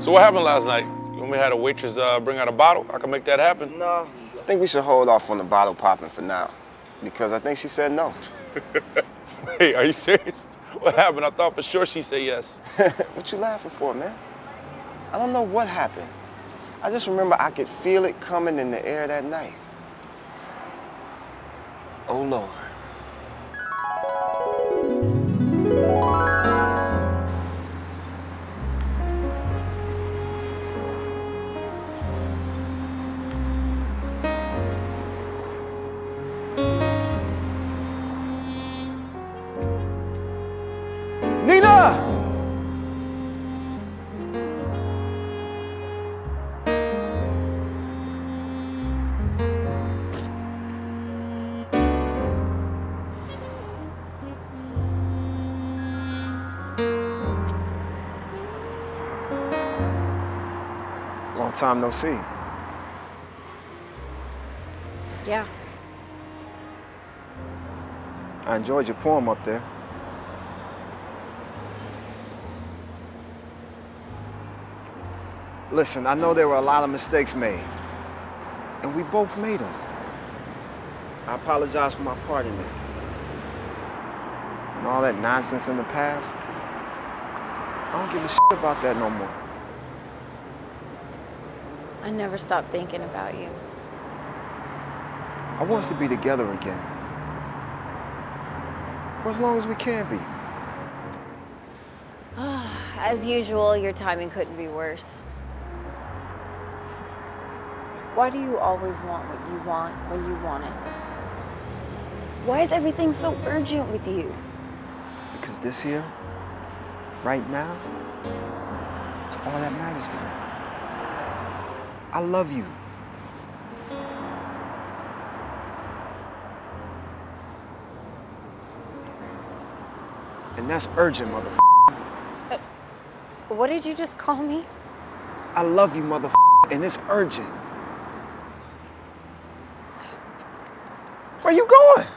So what happened last night? You want me to have a waitress bring out a bottle? I can make that happen. No, I think we should hold off on the bottle popping for now, because I think she said no. Wait, are you serious? What happened? I thought for sure she'd say yes. What you laughing for, man? I don't know what happened. I just remember I could feel it coming in the air that night. Oh, Lord. Nina! Long time no see. Yeah. I enjoyed your poem up there. Listen, I know there were a lot of mistakes made, and we both made them. I apologize for my part in that. And all that nonsense in the past, I don't give a shit about that no more. I never stopped thinking about you. I want us to be together again. For as long as we can be. As usual, your timing couldn't be worse. Why do you always want what you want when you want it? Why is everything so urgent with you? Because this here, right now, is all that matters to me. I love you. And that's urgent, motherfucker. What did you just call me? I love you, motherfucker, and it's urgent. Where you going?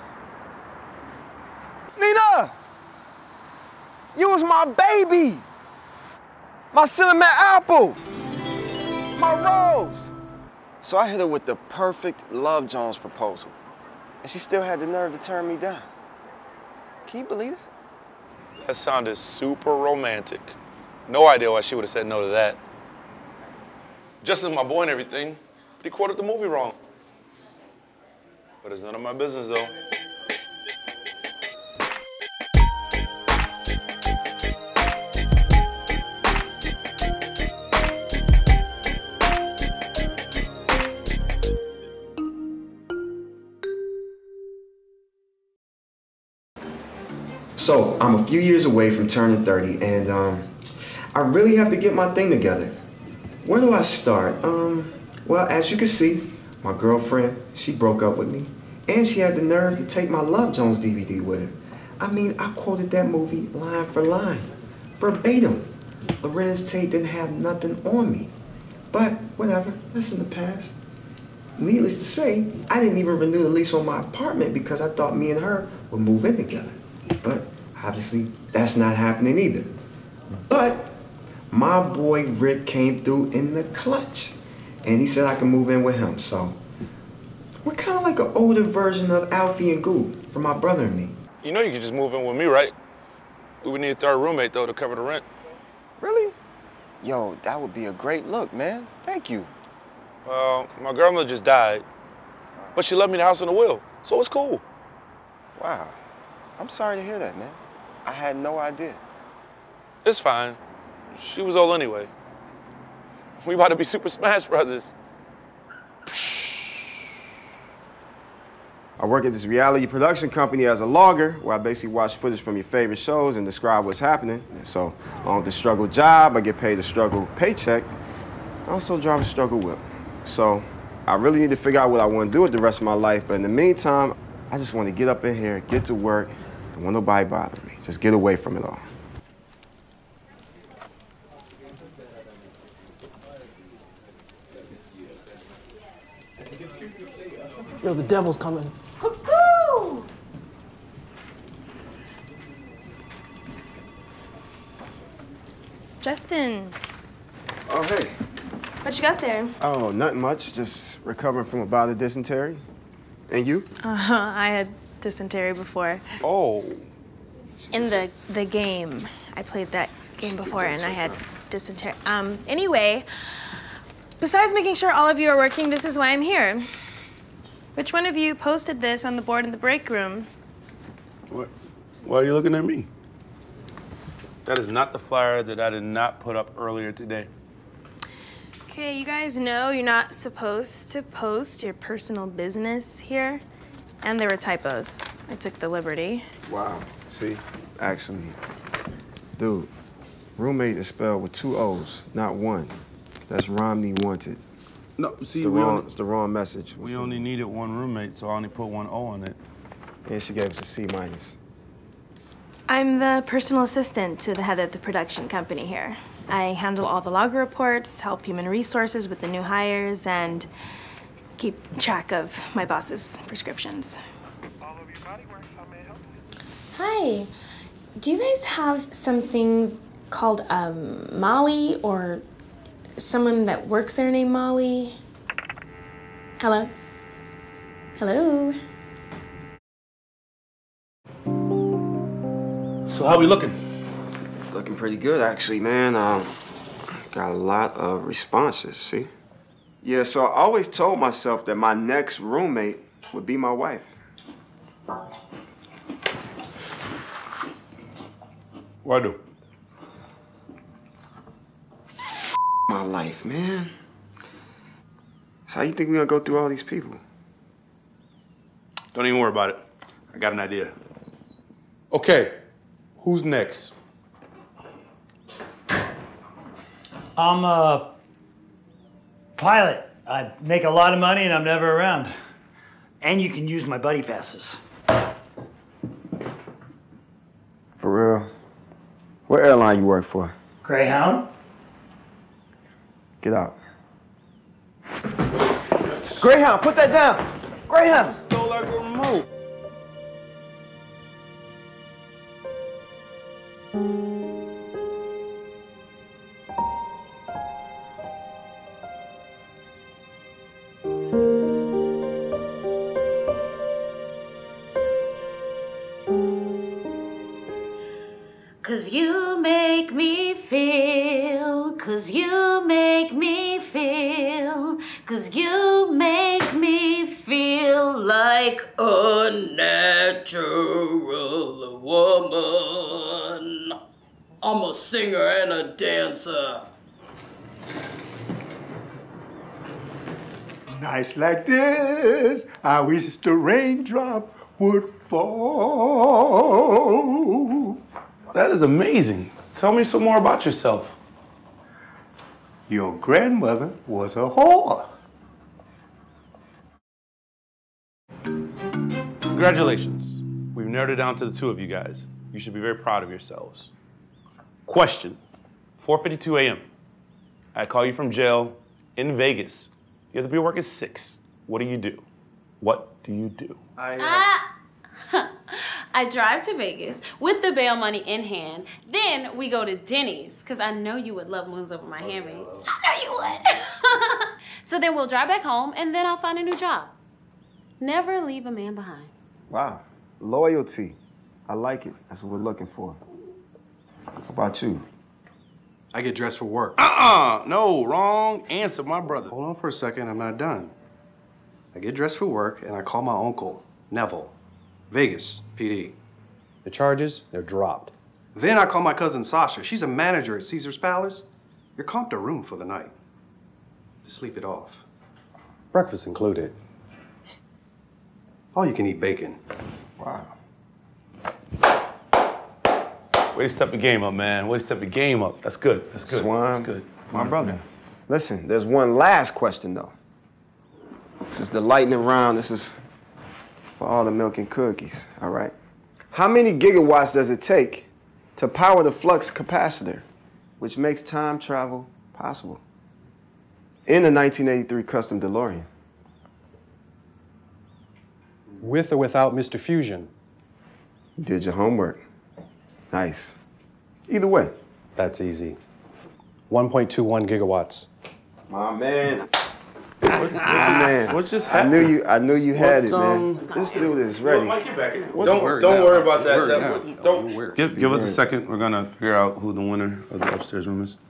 Nina! You was my baby! My cinnamon apple! My rose! So I hit her with the perfect Love Jones proposal, and she still had the nerve to turn me down. Can you believe it? That sounded super romantic. No idea why she would have said no to that. Just as my boy and everything, but he quoted the movie wrong. But it's none of my business, though. So, I'm a few years away from turning 30, and I really have to get my thing together. Where do I start? Well, as you can see, my girlfriend, she broke up with me, and she had the nerve to take my Love Jones DVD with her. I mean, I quoted that movie line for line, verbatim. Lorenz Tate didn't have nothing on me. But whatever, that's in the past. Needless to say, I didn't even renew the lease on my apartment because I thought me and her would move in together. But obviously, that's not happening either. But my boy Rick came through in the clutch, and he said I can move in with him. So we're kind of like an older version of Alfie and Goo from my brother and me. You know you could just move in with me, right? We would need a third roommate, though, to cover the rent. Really? Yo, that would be a great look, man. Thank you. Well, my grandmother just died, but she left me the house in the will, so it's cool. Wow. I'm sorry to hear that, man. I had no idea. It's fine. She was old anyway. We about to be Super Smash Brothers. I work at this reality production company as a logger, where I basically watch footage from your favorite shows and describe what's happening. And so, on the struggle job, I get paid a struggle paycheck. I also drive a struggle whip. So, I really need to figure out what I want to do with the rest of my life. But in the meantime, I just want to get up in here, get to work, don't want nobody bother me. Just get away from it all. Yo, the devil's coming. Cuckoo! Justin. Oh, hey. What you got there? Oh, nothing much. Just recovering from a bout of dysentery. And you? I had dysentery before. Oh. In the game. I played that game before and I had dysentery. Anyway, besides making sure all of you are working, this is why I'm here. Which one of you posted this on the board in the break room? What? Why are you looking at me? That is not the flyer that I did not put up earlier today. Okay, you guys know you're not supposed to post your personal business here. And there were typos. I took the liberty. Wow. See, actually, dude, roommate is spelled with 2 O's, not 1. That's Romney wanted. No, see, it's the wrong message. We only needed 1 roommate, so I only put 1 O on it. And she gave us a C-. I'm the personal assistant to the head of the production company here. I handle all the log reports, help human resources with the new hires, and keep track of my boss's prescriptions. Hi. Do you guys have something called Molly or someone that works there named Molly? Hello? Hello? So how we looking? Looking pretty good, actually, man. Got a lot of responses, see? Yeah, so I always told myself that my next roommate would be my wife. What do? My life, man. So how you think we're gonna go through all these people? Don't even worry about it. I got an idea. Okay, who's next? I'm a pilot. I make a lot of money and I'm never around. And you can use my buddy passes. For real? What airline you work for? Greyhound? Get out. Greyhound, put that down. Greyhound. Stole like a remote. Cause you make me feel, cause you make me feel, cause you make me feel like a natural woman. I'm a singer and a dancer. Nights like this, I wish the raindrop would fall. That is amazing. Tell me some more about yourself. Your grandmother was a whore. Congratulations. We've narrowed it down to the 2 of you guys. You should be very proud of yourselves. Question, 4:52 a.m. I call you from jail in Vegas. You have to be at work at 6. What do you do? What do you do? I drive to Vegas with the bail money in hand. Then we go to Denny's, because I know you would love moons over my hammy. I know you would. So then we'll drive back home, and then I'll find a new job. Never leave a man behind. Wow. Loyalty. I like it. That's what we're looking for. How about you? I get dressed for work. No, wrong answer, my brother. Hold on for a second, I'm not done. I get dressed for work, and I call my uncle, Neville. Vegas, PD. The charges, they're dropped. Then I call my cousin Schacher. She's a manager at Caesar's Palace. You're comped a room for the night. To sleep it off. Breakfast included. All you can eat bacon. Wow. Way to step the game up, man. Way to step the game up. That's good. That's good. Swine, That's good. my brother. Listen, there's one last question, though. This is the lightning round. This is for all the milk and cookies, all right? How many gigawatts does it take to power the flux capacitor, which makes time travel possible, in the 1983 custom DeLorean? With or without Mr. Fusion? You did your homework. Nice. Either way. That's easy. 1.21 gigawatts. My man. Man, what just happened? I knew you had it, man. This dude is ready. Don't worry about that. Don't give us a second. We're gonna figure out who the winner of the upstairs room is.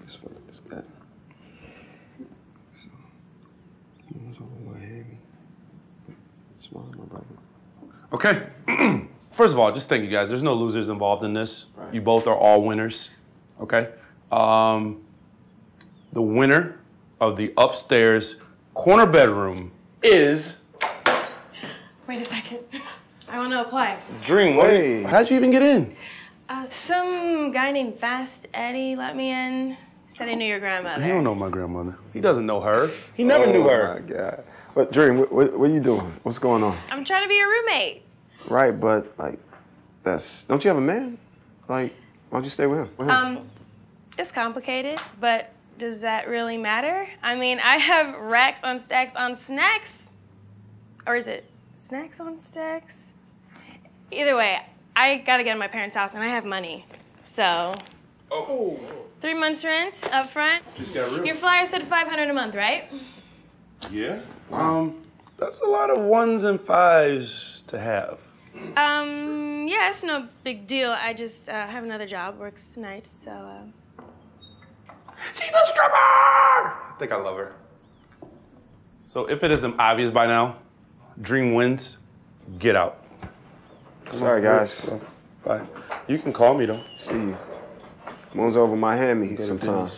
Okay. First of all, just thank you guys. There's no losers involved in this. Right. You both are all winners. Okay. The winner of the upstairs corner bedroom is. Wait a second. I want to apply. Dream, how'd you even get in? Some guy named Fast Eddie let me in. Said he knew your grandmother. He don't know my grandmother. He doesn't know her. He never knew her. Oh my God. But Dream, what are you doing? What's going on? I'm trying to be your roommate. Right, but like, don't you have a man? Like, why don't you stay with him? It's complicated, but does that really matter? I mean, I have racks on stacks on snacks. Or is it snacks on stacks? Either way, I gotta get to my parents' house and I have money. So, 3 months rent up front. Just got real. Your flyer said $500 a month, right? Yeah. That's a lot of 1s and 5s to have. Yeah, it's no big deal. I just have another job, works nights, so, She's a stripper! I think I love her. So if it isn't obvious by now, Dream wins, get out. Sorry, guys. Bye. You can call me, though. See you. Moon's over my hammy sometime.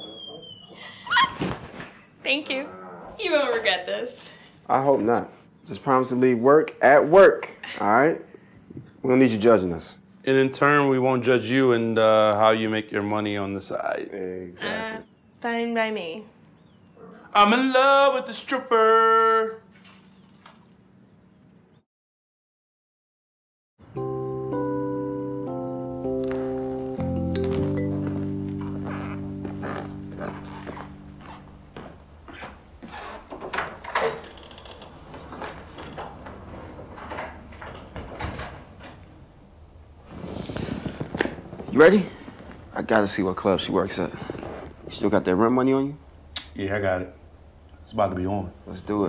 Thank you. You won't regret this. I hope not. Just promise to leave work at work, all right? We don't need you judging us. And in turn, we won't judge you and how you make your money on the side. Exactly. Fine by me. I'm in love with the stripper. You ready? I gotta see what club she works at. You still got that rent money on you? Yeah, I got it. It's about to be on. Let's do it.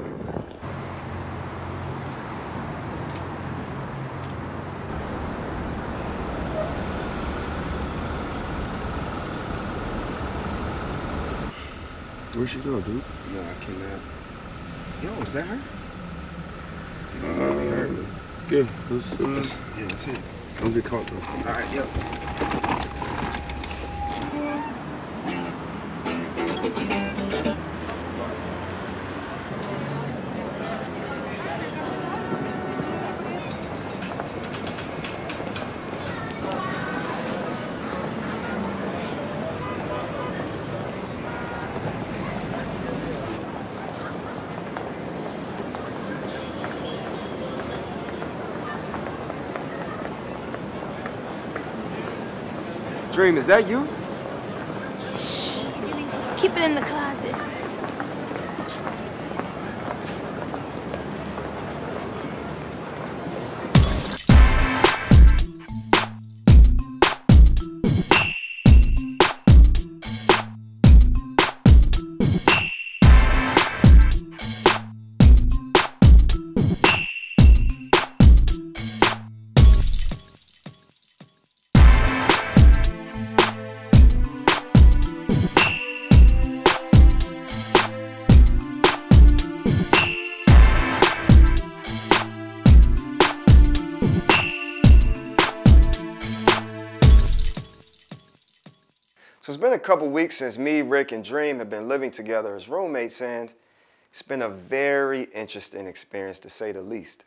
Where'd she go, dude? No, I cannot. Yo, is that her? I think Uh, might be her, man. Good. Yeah, that's it. Don't get caught, though. All right, yep. Dream, is that you? Shh. Keep it in the closet. So it's been a couple weeks since me, Rick, and Dream have been living together as roommates, and it's been a very interesting experience, to say the least.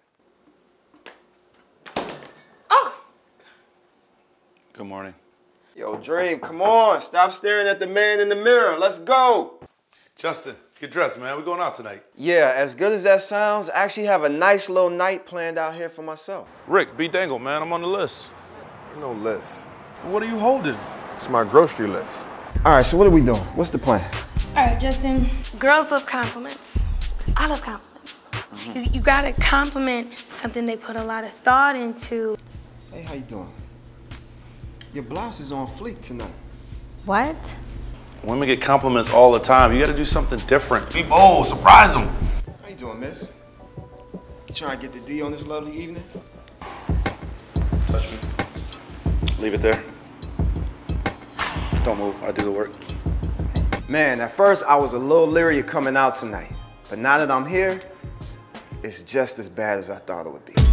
Oh! Good morning. Yo, Dream, come on. Stop staring at the man in the mirror. Let's go. Justin, get dressed, man. We're going out tonight. Yeah, as good as that sounds, I actually have a nice little night planned out here for myself. Rick, be dangled, man. I'm on the list. No list. What are you holding? It's my grocery list. All right, so what are we doing? What's the plan? All right, Justin. Girls love compliments. I love compliments. You gotta compliment something they put a lot of thought into. Hey, how you doing? Your blouse is on fleek tonight. What? Women get compliments all the time. You gotta do something different. Be bold, surprise them. How you doing, miss? You trying to get the D on this lovely evening? Touch me. Leave it there. Don't move, I do the work. Man, at first I was a little leery of coming out tonight. But now that I'm here, it's just as bad as I thought it would be.